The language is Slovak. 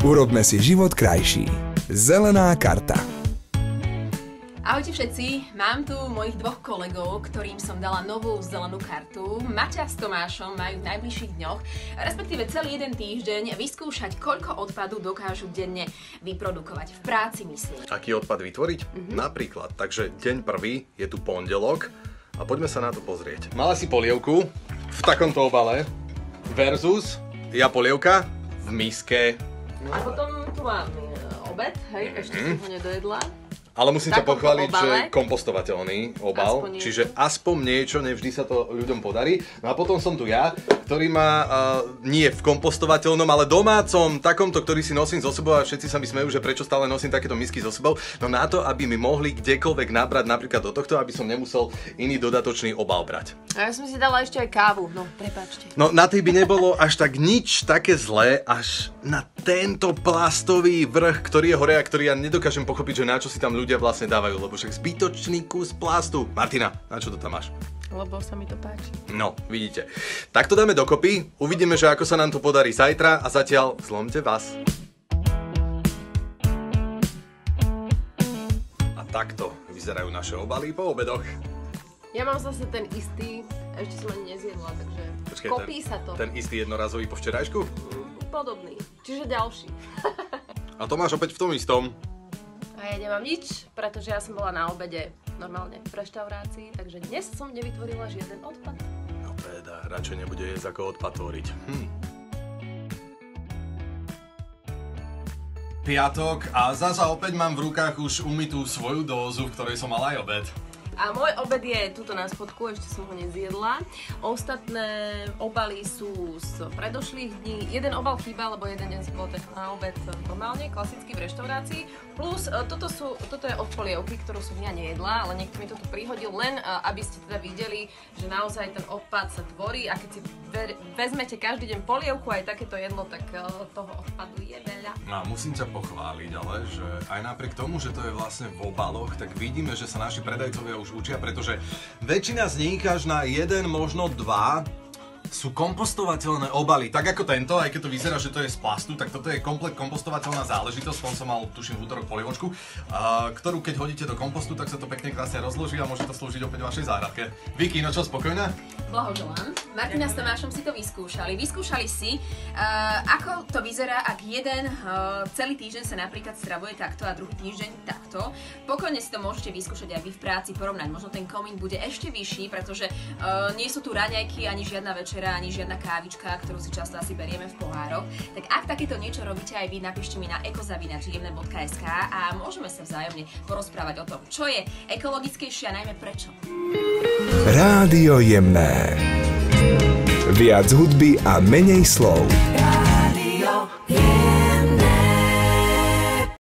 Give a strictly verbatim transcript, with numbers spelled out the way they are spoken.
Urobme si život krajší. Zelená karta. Ahojte všetci, mám tu mojich dvoch kolegov, ktorým som dala novú zelenú kartu. Maťa s Tomášom majú v najbližších dňoch, respektíve celý jeden týždeň, vyskúšať, koľko odpadu dokážu denne vyprodukovať. V práci, myslím. Aký odpad vytvoriť? Mm-hmm. Napríklad, takže deň prvý, je tu pondelok a poďme sa na to pozrieť. Mala si polievku v takomto obale versus ja polievka v miske. A potom tu mám obed, hej, mm-hmm. ešte som ho nedojedla. Ale musím ťa pochváliť, obale. že kompostovateľný obal, aspoň čiže aspoň niečo, nevždy sa to ľuďom podarí. No a potom som tu ja, ktorý má uh, nie v kompostovateľnom, ale domácom, takomto, ktorý si nosím so sebou a všetci sa mi smejú, že prečo stále nosím takéto misky so sebou. No na to, aby mi mohli kdekoľvek nabrať napríklad do tohto, aby som nemusel iný dodatočný obal brať. A ja som si dala ešte aj kávu, no prepáčte. No na tej by nebolo až tak nič také zlé, až na tento plastový vrch, ktorý je hore a ktorý ja nedokážem pochopiť, že na čo si tam ľudia vlastne dávajú, lebo však zbytočný kus plastu. Martina, na čo to tam máš? Lebo sa mi to páči. No, vidíte. Tak to dáme dokopy, uvidíme, že ako sa nám to podarí zajtra a zatiaľ zlomte vás. A takto vyzerajú naše obaly po obedoch. Ja mám zase ten istý, ešte som ani nezjedla, takže Počkej, kopí ten, sa to. Ten istý jednorazový po včerajšku? Podobný, čiže ďalší. A to máš opäť v tom istom. A ja nemám nič, pretože ja som bola na obede normálne v reštaurácii, takže dnes som nevytvorila žiaden odpad. No teda, radšej nebude jesť ako odpad tvoriť. Hm. Piatok a zasa opäť mám v rukách už umytú svoju dózu, v ktorej som mal aj obed. A môj obed je tuto na spodku, ešte som ho nezjedla. Ostatné obaly sú z predošlých dní. Jeden obal chýba, lebo jeden deň som bol tak na obed normálne, klasicky v reštaurácii. Plus toto, sú, toto je od polievky, ktorú som ja nejedla, ale niekto mi to tu prihodil, len aby ste teda videli, že naozaj ten odpad sa tvorí a keď si vezmete každý deň polievku aj takéto jedlo, tak toho odpadu je veľa. No a musím ťa pochváliť, ale že aj napriek tomu, že to je vlastne v obaloch, tak vidíme, že sa naši predajcovia už učia, pretože väčšina z nich až na jeden, možno dva sú kompostovateľné obaly. Tak ako tento, aj keď to vyzerá, že to je z plastu, tak toto je komplet kompostovateľná záležitosť. On som mal, tuším, v útorok polievočku, a, ktorú keď hodíte do kompostu, tak sa to pekne krásne rozloží a môže to slúžiť opäť vašej záhradke. Vicky, no čo, spokojná? Blahoželám. Martina s Tomášom si to vyskúšali. Vyskúšali si, uh, ako to vyzerá, ak jeden uh, celý týždeň sa napríklad stravuje takto a druhý týždeň takto. Pokojne si to môžete vyskúšať aj vy v práci, porovnať. Možno ten komín bude ešte vyšší, pretože uh, nie sú tu raňajky ani žiadna večera, ani žiadna kávička, ktorú si často asi berieme v pohároch. Tak ak takéto niečo robíte aj vy, napíšte mi na eko zavináč jemné bodka es ká a môžeme sa vzájomne porozprávať o tom, čo je ekologickejšie a najmä prečo. Rádio Jemné. Viac hudby a menej slov.